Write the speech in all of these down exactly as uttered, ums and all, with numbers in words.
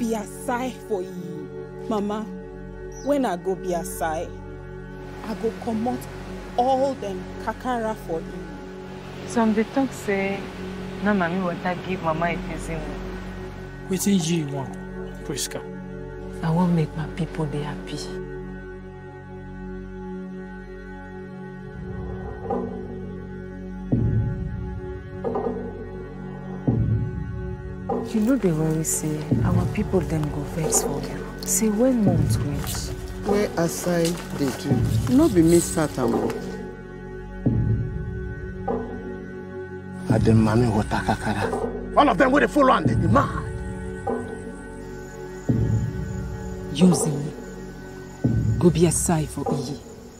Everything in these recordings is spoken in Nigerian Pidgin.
be aside for you. Mama, when I go be aside, I go comot all them kakara for you. Some they talk say, no Mami Wata give Mama Efes Kräften. What is you want, Prisca? I want to make my people be happy. You know they always say, our people them go vex for you. Say when months reach. Where aside they do. No be miss Satan. At the Mami Wata kakara. All of them with a full on, they demand. Using me. Go be aside for Iyi.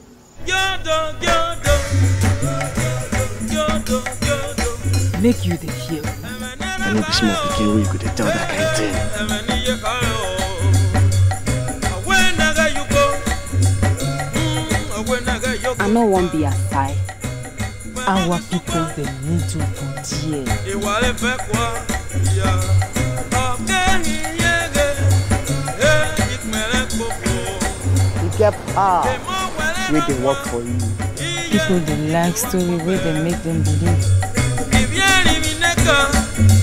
Make you the hero. I know be small picking we could tell that kind of thing. I no want be aside. Our people they need to for You get power where they work for you. People they like story where they make them believe.